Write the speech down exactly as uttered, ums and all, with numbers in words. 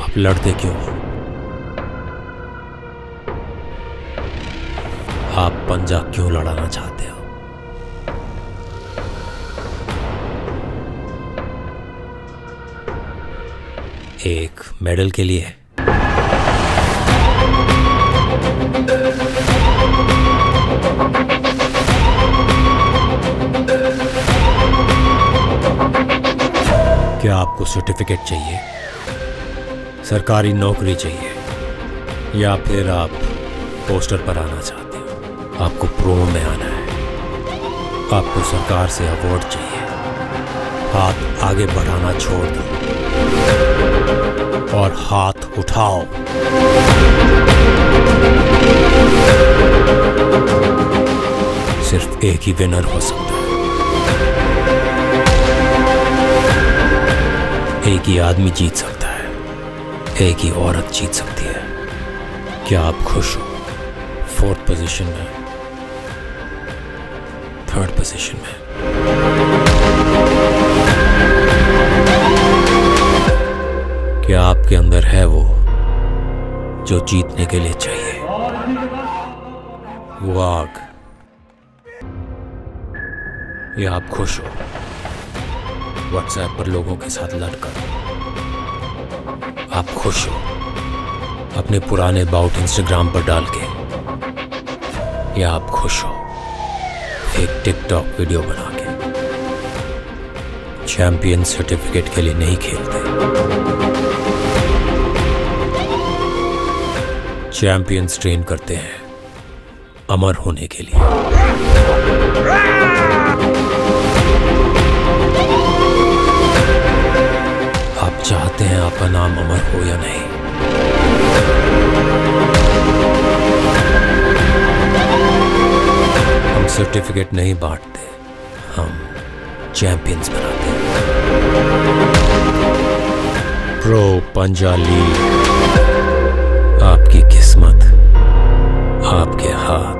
आप लड़ते क्यों हो? आप पंजा क्यों लड़ाना चाहते हो? एक मेडल के लिए? क्या आपको सर्टिफिकेट चाहिए, सरकारी नौकरी चाहिए, या फिर आप पोस्टर पर आना चाहते हो? आपको प्रोमो में आना है, आपको सरकार से अवार्ड चाहिए। हाथ आगे बढ़ाना छोड़ दो और हाथ उठाओ। सिर्फ एक ही विनर हो सकता है, एक ही आदमी जीत सकता है, एक ही औरत जीत सकती है। क्या आप खुश हो? फोर्थ पोजीशन में, थर्ड पोजीशन में? क्या आपके अंदर है वो जो जीतने के लिए चाहिए, वो आग? या आप खुश हो व्हाट्सएप पर लोगों के साथ लड़कर? आप खुश हो अपने पुराने बाउट इंस्टाग्राम पर डाल के? या आप खुश हो एक टिकटॉक वीडियो बना के? चैंपियन सर्टिफिकेट के लिए नहीं खेलते, चैंपियंस ट्रेन करते हैं अमर होने के लिए। आप चाहते हैं आपका नाम अमर हो या नहीं? हम सर्टिफिकेट नहीं बांटते, हम चैंपियंस बनाते हैं। प्रो पंजा लीग, आपकी किस्मत आपके हाथ।